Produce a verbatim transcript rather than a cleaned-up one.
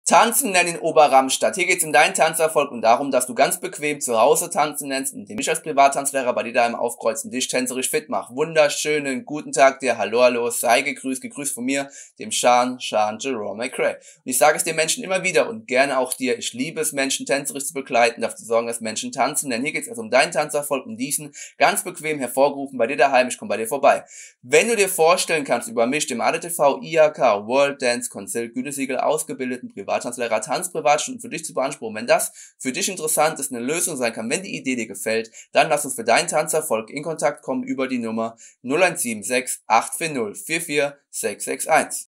Tanzen lernen in Oberramstadt. Hier geht es um deinen Tanzerfolg und darum, dass du ganz bequem zu Hause tanzen lernst, indem ich als Privattanzlehrer bei dir daheim aufkreuzen dich tänzerisch fit mache. Wunderschönen guten Tag dir, hallo, hallo, sei gegrüßt, gegrüßt von mir, dem Sean, Sean Jerome McRae. Und ich sage es den Menschen immer wieder und gerne auch dir, ich liebe es, Menschen tänzerisch zu begleiten, dafür zu sorgen, dass Menschen tanzen, denn hier geht es also um deinen Tanzerfolg, um diesen ganz bequem hervorgerufen bei dir daheim, ich komme bei dir vorbei. Wenn du dir vorstellen kannst, über mich, dem A D T V I H K World Dance Council Gütesiegel ausgebildeten Privattanzlehrer Tanzprivatstunden für dich zu beanspruchen, wenn das für dich interessant ist, eine Lösung sein kann, wenn die Idee dir gefällt, dann lass uns für deinen Tanzerfolg in Kontakt kommen über die Nummer null eins sieben sechs acht vier null vier vier sechs sechs eins.